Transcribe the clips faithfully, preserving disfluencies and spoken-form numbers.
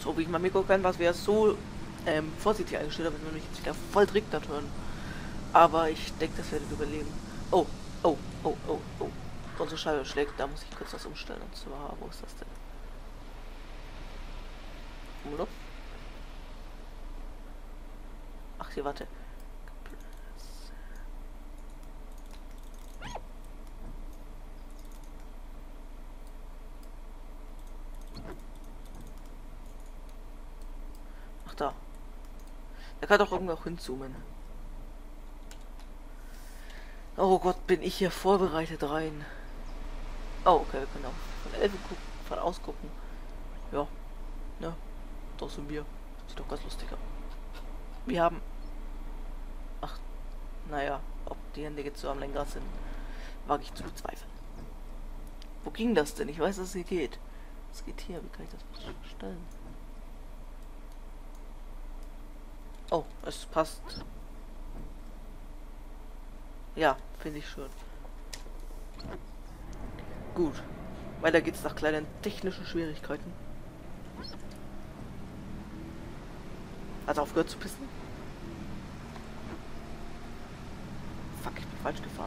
So wie ich mein Mikro kenne, was wir so ähm, vorsichtig eingestellt haben, dass wir mich jetzt wieder voll triggert hören. Aber ich denke, das werdet überleben. Oh, oh, oh, oh, oh. Unsere Scheibe schlägt, da muss ich kurz was umstellen. Und zwar, wo ist das denn? Umlauf? Ach, hier, warte. Ach, da. Da kann doch irgendwie auch hinzoomen. Oh Gott, bin ich hier vorbereitet rein. Oh, okay, wir können auch von Elfen gucken, von ausgucken. Ja, ne, das sind wir. Sieht doch ganz lustig aus. Wir haben... Ach, naja, ob die Hände jetzt so am Lenkrad sind, wage ich zu bezweifeln. Wo ging das denn? Ich weiß, dass es hier geht. Es geht hier, wie kann ich das stellen? Oh, es passt. Ja, finde ich schön. Gut. Weiter geht's nach kleinen technischen Schwierigkeiten. Hat er aufgehört zu pissen? Fuck, ich bin falsch gefahren.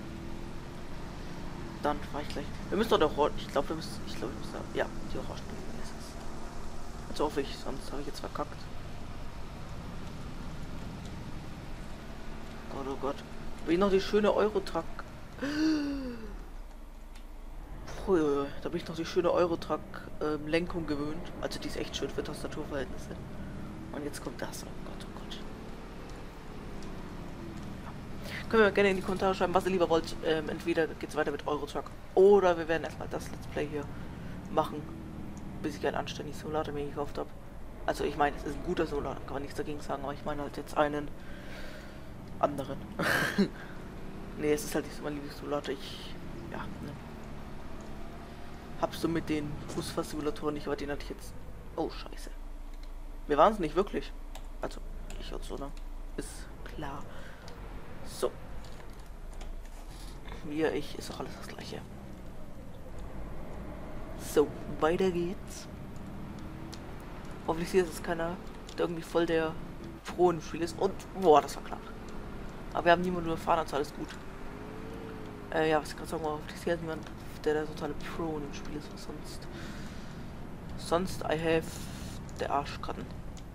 Dann fahre ich gleich. Wir müssen doch der Ich glaube, wir müssen. Ich glaube, wir müssen. Ja, die Orange ist es. Jetzt hoffe ich, sonst habe ich jetzt verkackt. Gott, oh Gott. Will ich noch die schöne Eurotruck. Puh, da bin ich noch die schöne Eurotruck ähm, Lenkung gewöhnt. Also die ist echt schön für Tastaturverhältnisse. Und jetzt kommt das. Oh Gott, oh Gott. Ja. Können wir gerne in die Kommentare schreiben, was ihr lieber wollt. Ähm, entweder geht es weiter mit Eurotruck oder wir werden erstmal das Let's Play hier machen, bis ich einen anständigen Simulator mir gekauft habe. Also ich meine, es ist ein guter Simulator, kann man nichts dagegen sagen, aber ich meine halt jetzt einen anderen. Nee, es ist halt nicht so mein Lieblingssimulator. Ich, ja, ne. Hab so mit den Busfahrsimulatoren nicht, aber den hatte ich jetzt... Oh, scheiße. Wir waren es nicht wirklich. Also, ich und so, ne? Ist klar. So. Wir, ich, ist auch alles das Gleiche. So, weiter geht's. Hoffentlich sieht es keiner, der irgendwie voll der Pro im Spiel ist. Und, boah, das war klar. Aber wir haben niemanden überfahren, also alles gut. Äh, ja, was ich gerade sagen wollte, hoffentlich sieht niemand, der der totale Pro im Spiel ist, was sonst. Sonst, I have der Arschkarten.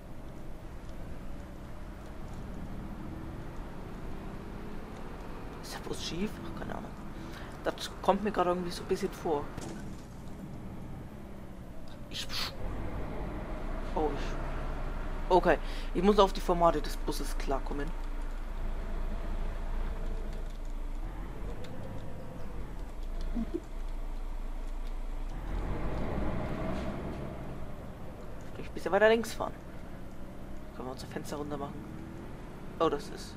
Ist der Bus schief? Ach, keine Ahnung. Das kommt mir gerade irgendwie so ein bisschen vor. Ich... Oh, ich... Okay, ich muss auf die Formate des Busses klarkommen. Vielleicht ein bisschen weiter links fahren. Können wir unser Fenster runter machen. Oh, das ist...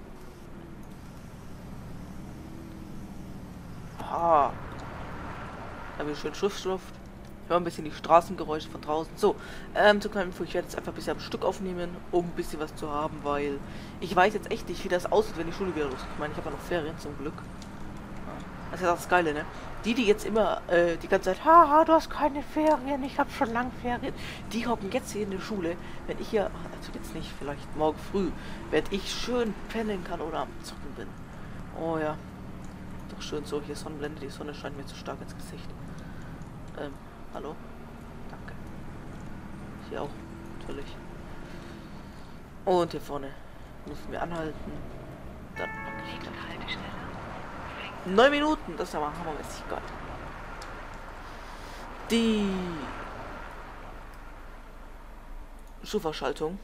Ah. Da haben wir schön Schriftschrift. Hören ein bisschen die Straßengeräusche von draußen. So, ähm, zur kleinen Info, ich werde jetzt einfach ein bisschen am Stück aufnehmen, um ein bisschen was zu haben, weil ich weiß jetzt echt nicht, wie das aussieht, wenn die Schule wieder losgeht. Ich meine, ich habe ja noch Ferien zum Glück. Das ist ja das Geile, ne? Die, die jetzt immer äh, die ganze Zeit, haha, du hast keine Ferien, ich habe schon lange Ferien, die hocken jetzt hier in der Schule, wenn ich hier, also jetzt nicht, vielleicht morgen früh, wenn ich schön pennen kann oder am Zocken bin. Oh ja. Doch schön so, hier Sonnenblende, die Sonne scheint mir zu stark ins Gesicht. Ähm, hallo? Danke. Hier auch, natürlich. Und hier vorne müssen wir anhalten. Dann packe ich dann. Neun Minuten, das ist aber hammermäßig geil. Die Schufa-Schaltung,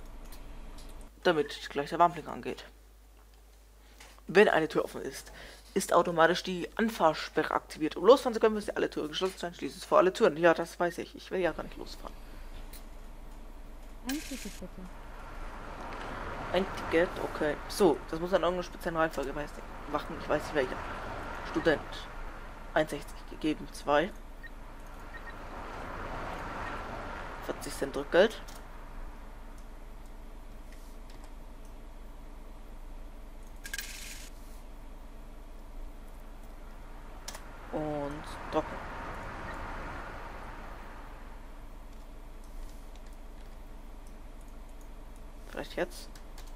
damit gleich der Warnblinker angeht. Wenn eine Tür offen ist, ist automatisch die Anfahrsperre aktiviert. Um losfahren zu können, müssen alle Türen geschlossen sein. Schließt es vor alle Türen. Ja, das weiß ich. Ich will ja gar nicht losfahren. Ein Ticket bitte. Ein Ticket, okay. So, das muss an irgendeiner speziellen Reihenfolge machen. Ich weiß nicht welche. Student. einundsechzig gegeben, zwei. vierzig Cent Rückgeld. Und trocken. Vielleicht jetzt.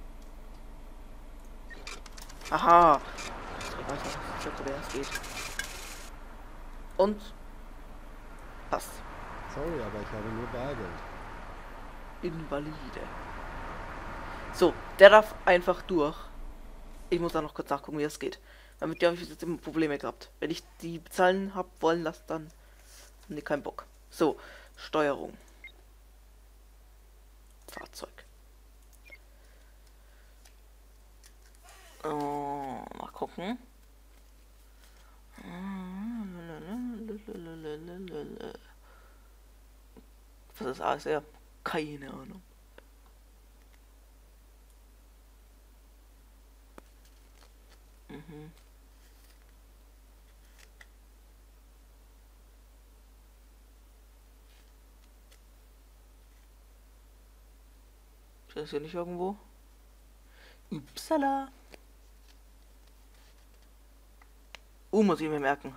Aha. Ich weiß nicht, wie das geht. Und passt. Sorry, aber ich habe nur Bargeld. Invalide. So, der darf einfach durch. Ich muss da noch kurz nachgucken, wie das geht. Damit habe ich jetzt immer Probleme gehabt. Wenn ich die bezahlen habe wollen lassen, dann haben die keinen Bock. So, Steuerung. Fahrzeug. Oh, mal gucken. Was ist A S R? Keine Ahnung. Mhm. Ist das hier nicht irgendwo? Upsala. Uh, muss ich mir merken.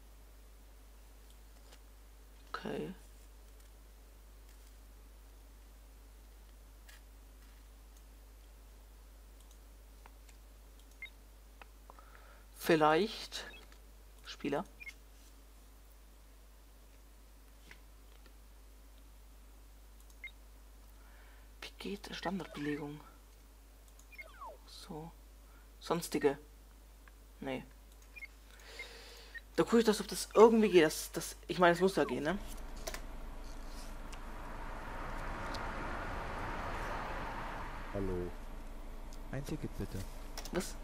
Okay. Vielleicht Spieler. Wie geht Standardbelegung? So. Sonstige. Nee. Da gucke ich das, ob das irgendwie geht. Das, das, ich meine, es muss ja gehen, ne? Hallo. Ein Ticket bitte. Was?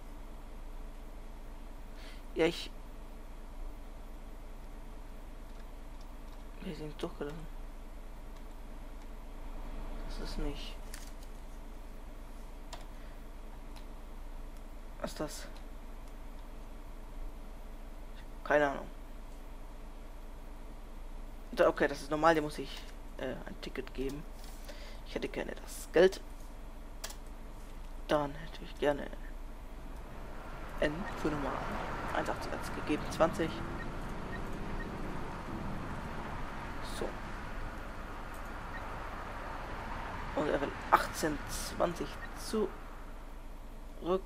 Ja, ich... Wir sind durchgelassen. Das ist nicht... Was ist das? Keine Ahnung. Okay, das ist normal, hier muss ich äh, ein Ticket geben. Ich hätte gerne das Geld. Dann hätte ich gerne N für normal. eins Komma achtzig als gegeben, zwanzig. So. Und er will achtzehn, zwanzig zurück.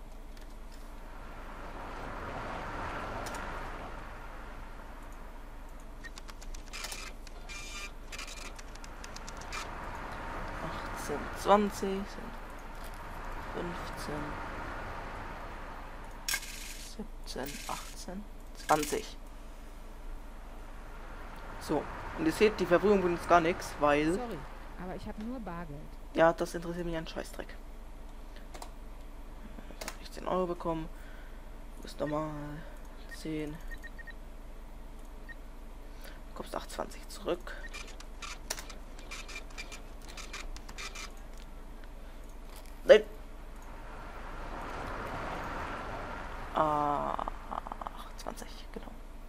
zwanzig sind fünfzehn, siebzehn, achtzehn, zwanzig. So, und ihr seht, die Verbrühung bringt uns gar nichts, weil... Sorry, aber ich habe nur Bargeld. Ja, das interessiert mich ein Scheißdreck. Jetzt habe ich zehn Euro bekommen. Du bist normal. zehn. Du kommst achtundzwanzig zurück. Nein. Ah, achtundzwanzig, genau.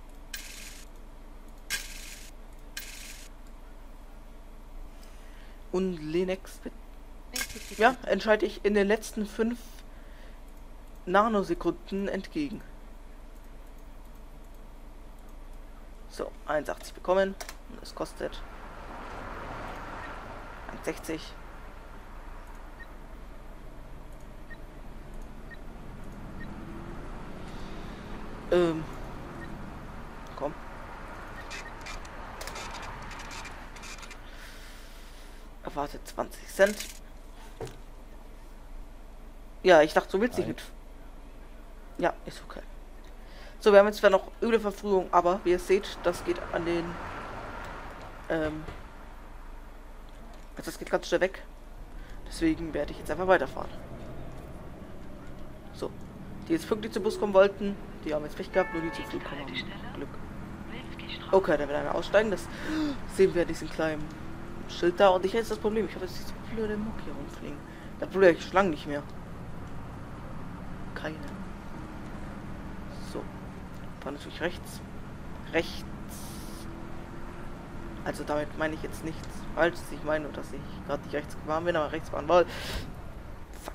Und Linux. Ja, entscheide ich in den letzten fünf Nanosekunden entgegen. So, eins Komma achtzig bekommen. Und es kostet eins Komma sechzig. Ähm. Komm. Erwartet zwanzig Cent. Ja, ich dachte, so willst du nicht. Ja, ist okay. So, wir haben jetzt zwar noch üble Verfrühung, aber wie ihr seht, das geht an den... Ähm... Das geht ganz schnell weg. Deswegen werde ich jetzt einfach weiterfahren. So. Die jetzt pünktlich zum Bus kommen wollten, die haben jetzt Pech gehabt, nur die zu früh kommen. Glück. Okay, da wird einer aussteigen. Das sehen wir an diesem kleinen Schild da. Und ich hätte das Problem. Ich habe jetzt diese blöde Muck hier rumfliegen. Da blöde ich Schlangen nicht mehr. Keine. So. War natürlich rechts. Rechts. Also damit meine ich jetzt nichts Falsches. Ich meine nur, dass ich gerade nicht rechts gefahren bin, aber rechts fahren wollte. Fuck.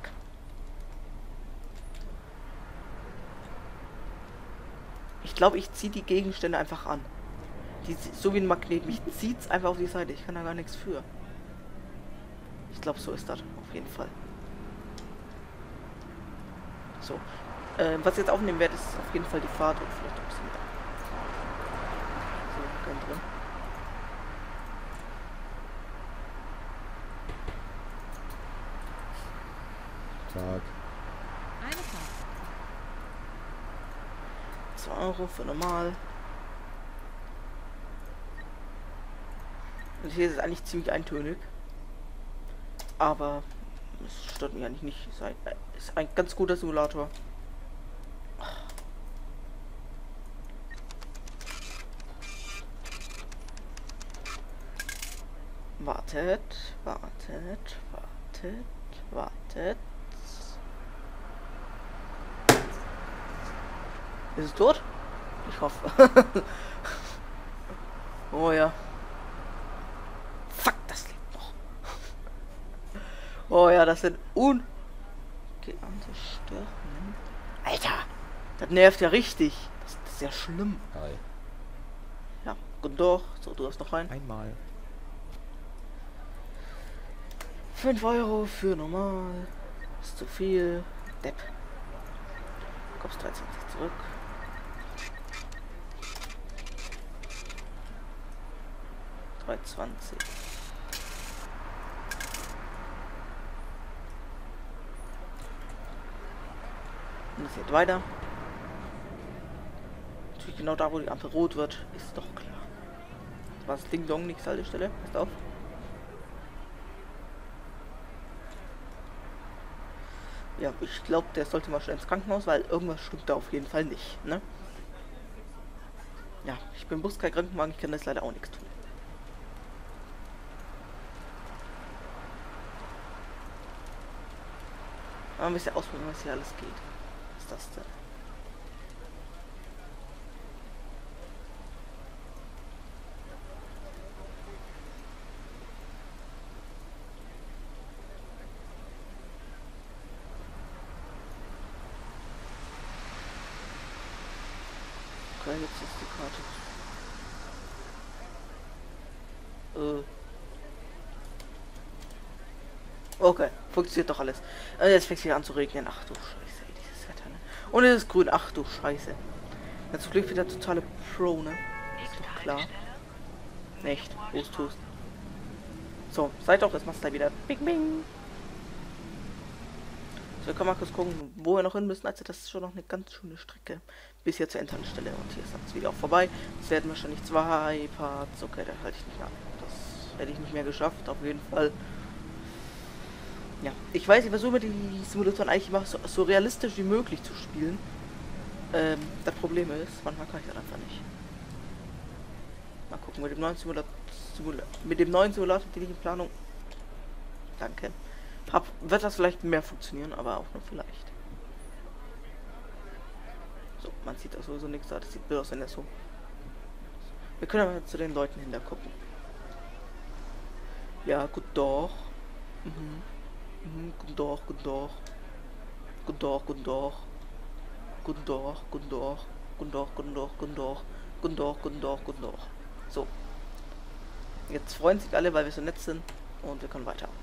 Ich glaube, ich ziehe die Gegenstände einfach an. Die, so wie ein Magnet. Mich zieht es einfach auf die Seite. Ich kann da gar nichts für. Ich glaube, so ist das. Auf jeden Fall. So. Äh, was ich jetzt aufnehmen werde, ist auf jeden Fall die Fahrt und vielleicht ein bisschen mehr. So, ganz drin. Tag. Eine Fahrt. zwei Euro für normal. Und hier ist es eigentlich ziemlich eintönig. Aber es stört mich eigentlich nicht. Ist ein, ist ein ganz guter Simulator. Wartet, wartet, wartet, wartet. Ist es tot? Ich hoffe. Oh ja. Fuck, das lebt noch. Oh ja, das sind un... geahnte Störungen. Alter, das nervt ja richtig. Das, das ist ja schlimm. Hi. Ja, und doch. So, du hast noch rein. Einmal. fünf Euro für normal. Ist zu viel. Depp. Du kommst dreiundzwanzig zurück. dreihundertzwanzig. Und es geht weiter. Natürlich genau da, wo die Ampel rot wird, ist doch klar. Das war das Ding Dong, nicht Haltestelle. Passt auf. Ja, ich glaube, der sollte mal schnell ins Krankenhaus, weil irgendwas stimmt da auf jeden Fall nicht, ne? Ja, ich bin Bus, kein Krankenwagen, ich kann das leider auch nichts tun. Aber ein bisschen ausprobieren, was hier alles geht. Was ist das denn? Okay, jetzt ist die Karte. Äh. Okay, funktioniert doch alles. Äh, jetzt fängt es wieder an zu regnen. Ach du Scheiße, ey, dieses Wetter, ne? Und es ist grün. Ach du Scheiße. Ja, zum Glück wieder totale Pro, ne? Ist doch klar. Nicht. Hust, hust. So, seid doch, das machst du wieder. Bing, bing. So, wir können mal kurz gucken, wo wir noch hin müssen. Also, das ist schon noch eine ganz schöne Strecke. Bis hier zur Endhaltestelle. Und hier ist das wieder auch vorbei. Es werden wahrscheinlich zwei Parts. Okay, da halte ich nicht mehr an. Das hätte ich nicht mehr geschafft, auf jeden Fall. Ja, ich weiß, ich versuche die Simulatoren eigentlich immer so, so realistisch wie möglich zu spielen. Ähm, das Problem ist, manchmal kann ich das einfach nicht. Mal gucken, mit dem neuen Simulator, Simula mit dem neuen Simulator, den ich in Planung, danke, hab, wird das vielleicht mehr funktionieren, aber auch nur vielleicht. So, man sieht auch sowieso nichts da, das sieht blöd aus, wenn das so. Wir können aber zu den Leuten hinter gucken. Ja, gut doch. Mhm. Mhm, guten Tag, guten Tag. Guten Tag, guten Tag. Guten Tag, guten Tag. Guten Tag, guten Tag, guten Tag. Guten Tag, guten Tag, guten Tag. So. Jetzt freuen sich alle, weil wir so nett sind. Und wir können weiter.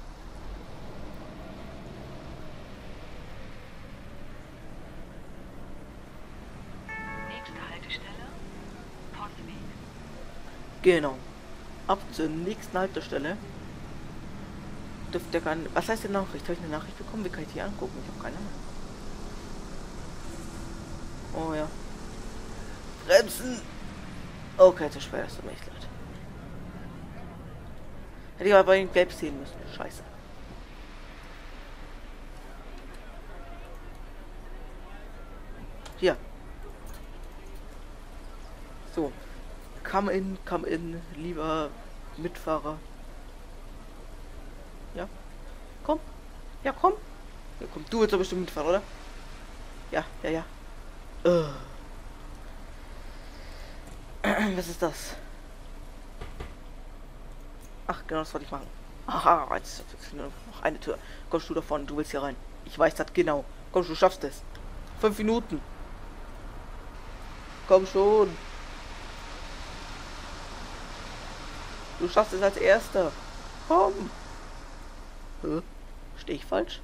Nächste Haltestelle, Postweg. Genau. Ab zur nächsten Haltestelle. Dürfte gar nicht. Was heißt denn Nachricht? Habe ich eine Nachricht bekommen? Wie kann ich die angucken? Ich habe keine Ahnung. Oh ja. Bremsen! Okay, zu schwer, das tut mir echt leid. Hätte ich aber bei den Gelb sehen müssen. Scheiße. Hier. So. Come in, come in, lieber Mitfahrer. Ja. Komm. Ja, komm. Ja, komm. Du willst doch bestimmt mitfahren, oder? Ja, ja, ja. Uh. Was ist das? Ach, genau, das wollte ich machen. Aha, jetzt ist nur noch eine Tür. Kommst du davon, du willst hier rein. Ich weiß das genau. Komm, du schaffst es. Fünf Minuten. Komm schon. Du schaffst es als Erster. Komm. Hä? Stehe ich falsch?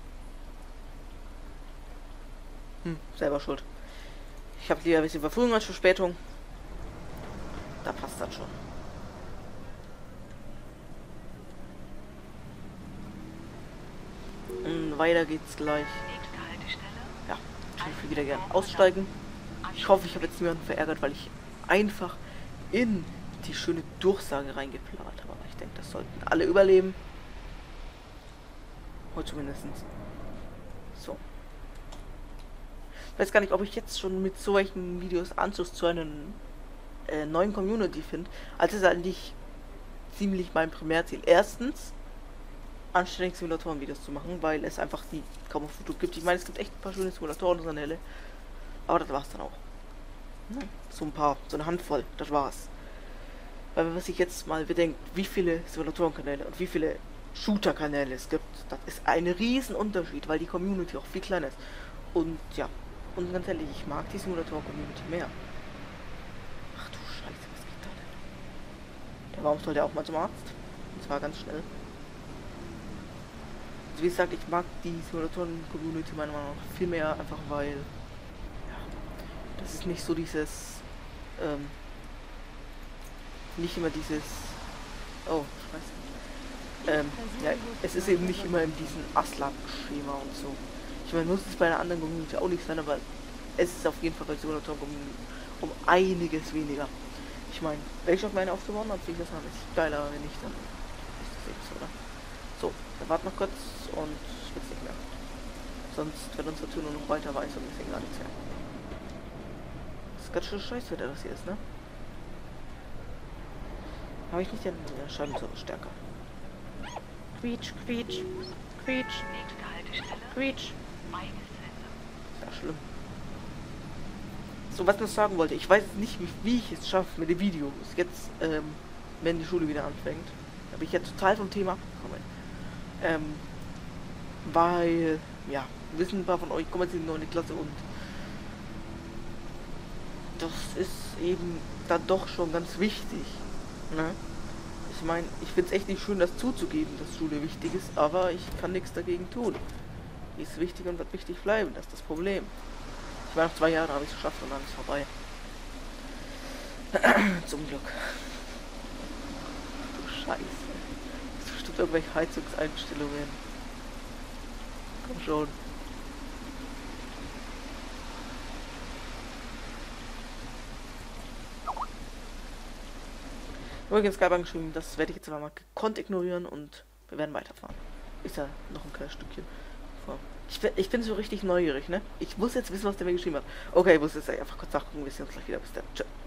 Hm, selber schuld. Ich habe lieber ein bisschen Verfügung als Verspätung. Da passt das schon. Und weiter geht's gleich. Nächste Haltestelle. Ja, ich will wieder gerne aussteigen. Ich hoffe, ich habe jetzt niemanden verärgert, weil ich einfach in die schöne Durchsage reingeplappert habe. Aber ich denke, das sollten alle überleben. Oder zumindest. So. Ich weiß gar nicht, ob ich jetzt schon mit solchen Videos Anschluss zu einer äh, neuen Community finde. Also ist eigentlich ziemlich mein Primärziel. Erstens, anständig Simulatoren-Videos zu machen, weil es einfach die kaum auf YouTube gibt. Ich meine, es gibt echt ein paar schöne Simulatoren-Kanäle. Aber das war's dann auch. Ja, so ein paar, so eine Handvoll, das war's. Weil wenn man sich jetzt mal bedenkt, wie viele Simulatoren-Kanäle und wie viele Shooter-Kanäle es gibt, das ist ein riesen Unterschied, weil die Community auch viel kleiner ist. Und ja, und ganz ehrlich, ich mag die Simulatoren-Community mehr. Ach du Scheiße, was geht da denn? Ja, warum soll der auch mal zum Arzt? Und zwar ganz schnell. Also wie gesagt, ich mag die Simulatoren-Community meiner Meinung nach viel mehr, einfach weil ja, das ist nicht so dieses ähm, nicht immer dieses oh, ich weiß nicht. Ähm, ja, es ist eben nicht immer in diesem Aslan-Schema und so. Ich meine, muss es bei einer anderen Community auch nicht sein, aber es ist auf jeden Fall bei Simulatoren-Community um einiges weniger. Ich meine, wenn ich auf meine aufgebaut habe, finde ich das natürlich geiler, aber wenn nicht, dann ist das eben so, oder? So, dann warten noch kurz und ich will es nicht mehr. Sonst wird unsere Tour nur noch weiter weiß und wir sehen gar nichts mehr. Das ist ganz schön scheiße, wer das hier ist, ne? Habe ich nicht den ja, Scheibensäure stärker. Quietsch, quietsch, quietsch, Nächste Haltestelle. quietsch. Maigeshäuser. Ist ja schlimm. So, was ich noch sagen wollte, ich weiß nicht, wie, wie ich es schaffe mit den Videos. Jetzt, ähm, wenn die Schule wieder anfängt, da bin ich jetzt total vom Thema abgekommen. Ähm, weil, ja, wissen ein paar von euch, kommen jetzt in die neunte Klasse und das ist eben dann doch schon ganz wichtig. Ne? Ich meine, ich finde es echt nicht schön, das zuzugeben, dass Schule wichtig ist, aber ich kann nichts dagegen tun. Die ist wichtig und wird wichtig bleiben, das ist das Problem. Ich war nach zwei Jahren, habe ich es geschafft und dann ist es vorbei. Zum Glück. Du Scheiße. Das sind bestimmt irgendwelche Heizungseinstellungen. Komm schon. Übrigens Skype angeschrieben, das werde ich jetzt aber mal gekonnt ignorieren und wir werden weiterfahren. Ist ja noch ein kleines Stückchen. So. Ich, ich bin so richtig neugierig, ne? Ich muss jetzt wissen, was der mir geschrieben hat. Okay, ich muss jetzt einfach kurz nachgucken, wir sehen uns gleich wieder. Bis dann. Tschö.